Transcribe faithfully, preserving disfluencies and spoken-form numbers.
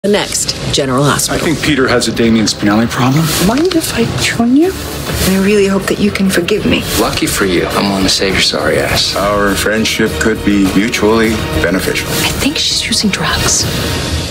The next General Hospital. I think Peter has a Damien Spinelli problem. Mind if I join you? I really hope that you can forgive me. Lucky for you, I'm willing to save your sorry ass. Our friendship could be mutually beneficial. I think she's using drugs.